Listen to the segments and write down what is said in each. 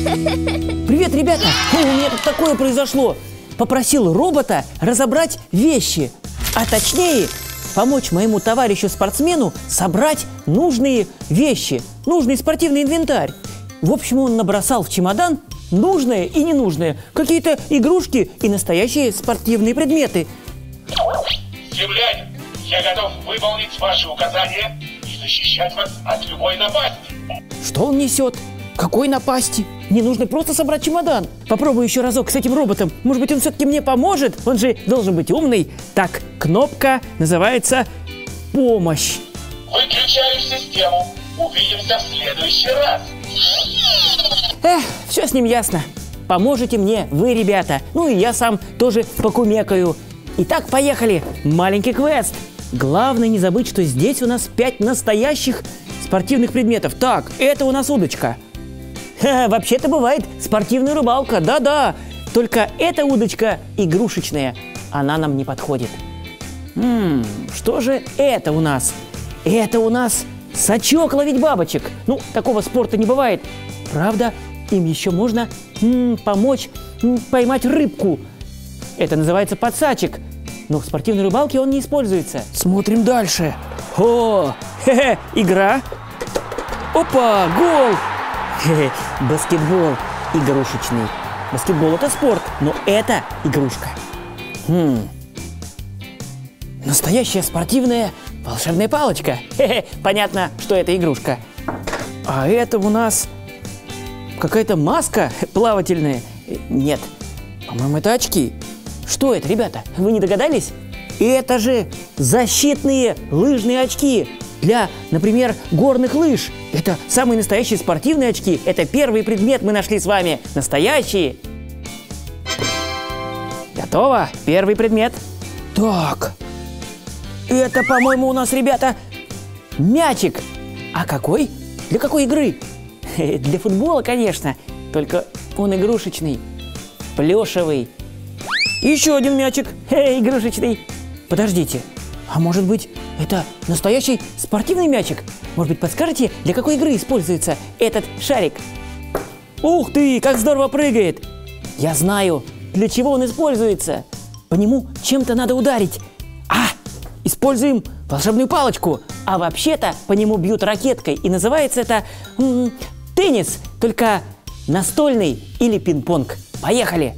Привет, ребята! У меня тут такое произошло. Попросил робота разобрать вещи, а точнее помочь моему товарищу-спортсмену собрать нужные вещи, нужный спортивный инвентарь. В общем, он набросал в чемодан нужное и ненужное, какие-то игрушки и настоящие спортивные предметы. Землянин, я готов выполнить ваши указания и защищать вас от любой напасти. Что он несет? Какой напасти? Мне нужно просто собрать чемодан. Попробую еще разок с этим роботом. Может быть, он все-таки мне поможет? Он же должен быть умный. Так, кнопка называется «Помощь». Выключаю систему. Увидимся в следующий раз. Все с ним ясно. Поможете мне вы, ребята. Ну и я сам тоже покумекаю. Итак, поехали. Маленький квест. Главное не забыть, что здесь у нас 5 настоящих спортивных предметов. Так, это у нас удочка. Вообще-то бывает спортивная рыбалка, да-да. Только эта удочка игрушечная, она нам не подходит. Что же это у нас? Это у нас сачок ловить бабочек. Ну, такого спорта не бывает. Правда, им еще можно помочь поймать рыбку. Это называется подсачек. Но в спортивной рыбалке он не используется. Смотрим дальше. Игра. Опа, гол. Баскетбол игрушечный. Баскетбол — это спорт, но это игрушка. Настоящая спортивная волшебная палочка. Понятно, что это игрушка. А это у нас какая-то маска плавательная. Нет, по-моему, это очки. Что это, ребята? Вы не догадались? Это же защитные лыжные очки для, например, горных лыж. Это самые настоящие спортивные очки. Это первый предмет мы нашли с вами. Настоящие. Готово. Первый предмет. Так. Это, по-моему, у нас, ребята, мячик. А какой? Для какой игры? Для футбола, конечно. Только он игрушечный. Плюшевый. Еще один мячик. Игрушечный. Подождите. А может быть, это настоящий спортивный мячик? Может быть, подскажете, для какой игры используется этот шарик? Ух ты, как здорово прыгает! Я знаю, для чего он используется. По нему чем-то надо ударить. Используем волшебную палочку. А вообще-то по нему бьют ракеткой. И называется это теннис, только настольный или пинг-понг. Поехали!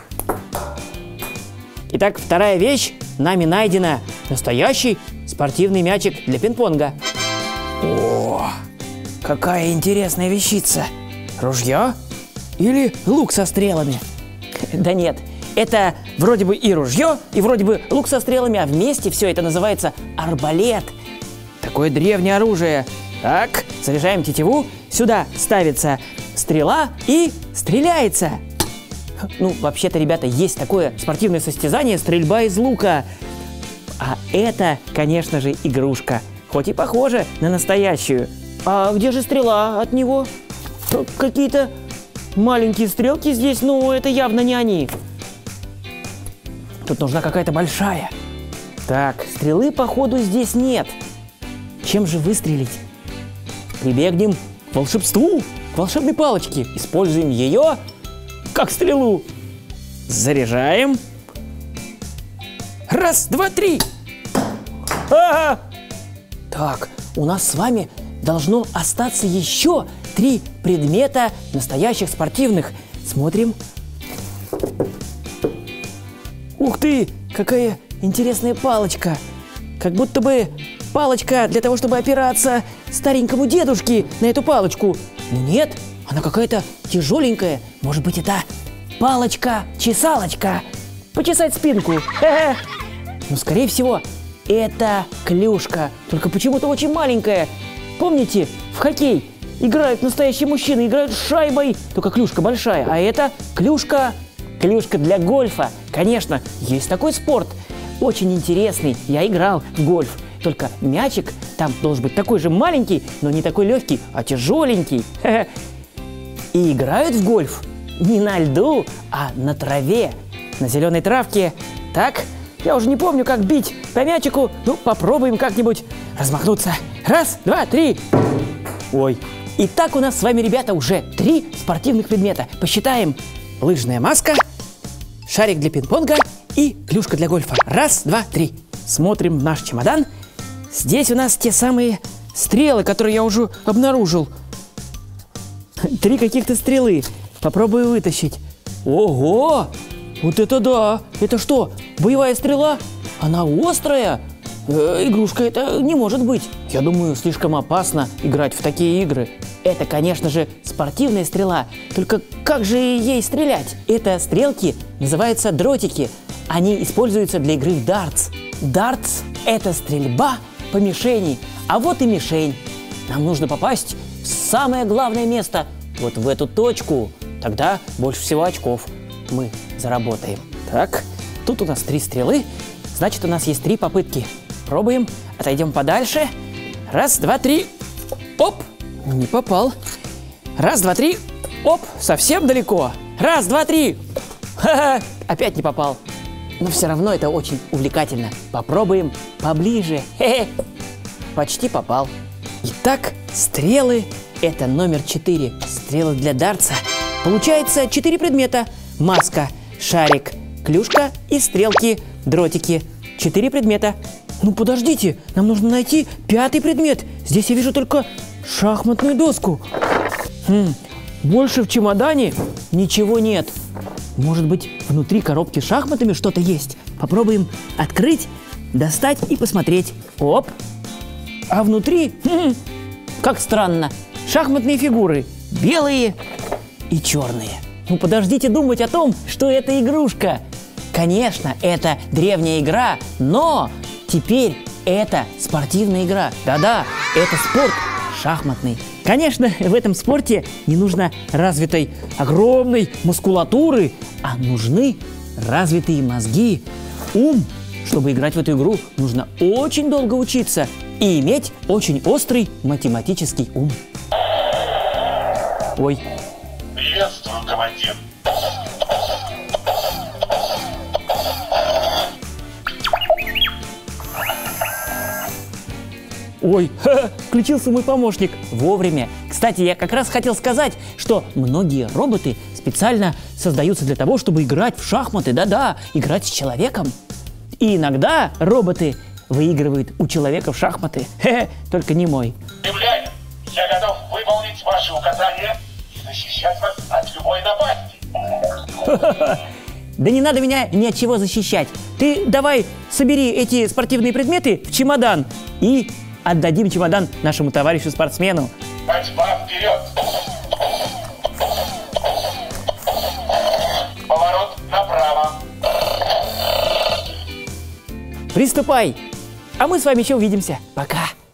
Итак, вторая вещь нами найдена. Настоящий спортивный мячик для пинг-понга. О, какая интересная вещица. Ружье или лук со стрелами? Да нет, это вроде бы и ружье, и вроде бы лук со стрелами, а вместе все это называется арбалет. Такое древнее оружие. Так, заряжаем тетиву, сюда ставится стрела и стреляется. Ну, вообще-то, ребята, есть такое спортивное состязание — стрельба из лука. А это, конечно же, игрушка. Хоть и похожа на настоящую. А где же стрела от него? Какие-то маленькие стрелки здесь, но это явно не они. Тут нужна какая-то большая. Так, стрелы, походу, здесь нет. Чем же выстрелить? Прибегнем к волшебству, к волшебной палочке. Используем ее как стрелу. Заряжаем. Раз, два, три. Так, у нас с вами должно остаться еще 3 предмета настоящих спортивных. Смотрим. Ух ты, какая интересная палочка. Как будто бы палочка для того, чтобы опираться старенькому дедушке на эту палочку. Но нет, она какая-то тяжеленькая. Может быть, это палочка-чесалочка. Почесать спинку. Но, скорее всего, это клюшка. Только почему-то очень маленькая. Помните, в хоккей играют настоящие мужчины, играют с шайбой. Только клюшка большая. А это клюшка для гольфа. Конечно, есть такой спорт. Очень интересный. Я играл в гольф. Только мячик там должен быть такой же маленький, но не такой легкий, а тяжеленький. И играют в гольф не на льду, а на траве, на зеленой травке. Так, я уже не помню, как бить по мячику. Ну, попробуем как-нибудь размахнуться. Раз, два, три. Ой, Итак, у нас с вами, ребята, уже 3 спортивных предмета. Посчитаем: лыжная маска, шарик для пинг-понга и клюшка для гольфа. 1, 2, 3. Смотрим в наш чемодан. Здесь у нас те самые стрелы, которые я уже обнаружил. 3 каких-то стрелы. Попробую вытащить. Ого! Вот это да! Это что, боевая стрела? Она острая? Игрушка это не может быть. Я думаю, слишком опасно играть в такие игры. Это, конечно же, спортивная стрела. Только как же ей стрелять? Это стрелки называются дротики. Они используются для игры в дартс. Дартс – это стрельба по мишени. А вот и мишень. Нам нужно попасть в самое главное место. Вот в эту точку. Тогда больше всего очков мы заработаем. Так, тут у нас 3 стрелы. Значит, у нас есть 3 попытки. Пробуем. Отойдем подальше. 1, 2, 3. Оп! Не попал. 1, 2, 3. Оп! Совсем далеко. 1, 2, 3. Ха-ха! Опять не попал. Но все равно это очень увлекательно. Попробуем поближе. Хе-хе. Почти попал. Итак, стрелы – это номер 4. Стрелы для дартса. Получается 4 предмета. Маска, шарик, клюшка и стрелки, дротики. 4 предмета. Ну подождите, нам нужно найти 5-й предмет. Здесь я вижу только шахматную доску. Больше в чемодане ничего нет. Может быть, внутри коробки с шахматами что-то есть? Попробуем открыть, достать и посмотреть. Оп! А внутри, как странно, шахматные фигуры. Белые и черные. Ну подождите думать о том, что это игрушка. Конечно, это древняя игра, но теперь это спортивная игра. Да-да, это спорт шахматный. Конечно, в этом спорте не нужно развитой огромной мускулатуры, а нужны развитые мозги, ум. Чтобы играть в эту игру, нужно очень долго учиться и иметь очень острый математический ум. Ой. Приветствую, командир. Ой, включился мой помощник вовремя. Кстати, я как раз хотел сказать, что многие роботы специально создаются для того, чтобы играть в шахматы. Да-да, играть с человеком. И иногда роботы выигрывают у человека в шахматы. Только не мой. Земляне, я готов выполнить ваши указания и защищать вас от любой напасти. Да не надо меня ни от чего защищать. Ты давай собери эти спортивные предметы в чемодан и отдадим чемодан нашему товарищу-спортсмену. Ходьба вперед. Поворот направо. Приступай. А мы с вами еще увидимся. Пока.